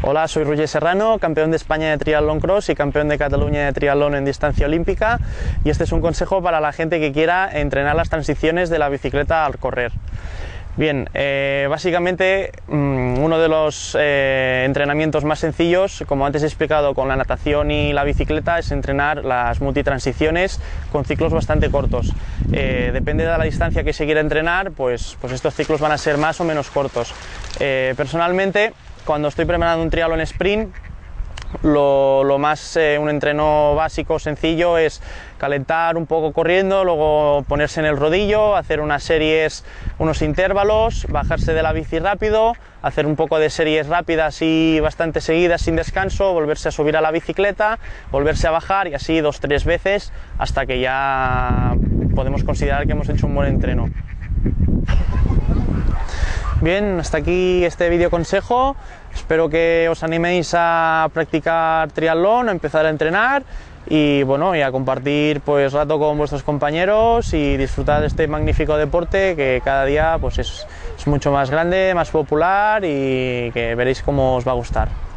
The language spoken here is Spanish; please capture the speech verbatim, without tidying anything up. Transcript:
Hola, soy Roger Serrano, campeón de España de triatlón cross y campeón de Cataluña de triatlón en distancia olímpica, y este es un consejo para la gente que quiera entrenar las transiciones de la bicicleta al correr. Bien, eh, básicamente mmm, uno de los eh, entrenamientos más sencillos, como antes he explicado con la natación y la bicicleta, es entrenar las multitransiciones con ciclos bastante cortos. Eh, depende de la distancia que se quiera entrenar, pues, pues estos ciclos van a ser más o menos cortos. Eh, personalmente, cuando estoy preparando un triatlón sprint, Lo, lo más, eh, un entreno básico, sencillo, es calentar un poco corriendo, luego ponerse en el rodillo, hacer unas series, unos intervalos, bajarse de la bici rápido, hacer un poco de series rápidas y bastante seguidas sin descanso, volverse a subir a la bicicleta, volverse a bajar y así dos tres veces hasta que ya podemos considerar que hemos hecho un buen entreno. Bien, hasta aquí este vídeo consejo. Espero que os animéis a practicar triatlón, a empezar a entrenar y bueno, y a compartir pues rato con vuestros compañeros y disfrutar de este magnífico deporte que cada día pues es, es mucho más grande, más popular y que veréis cómo os va a gustar.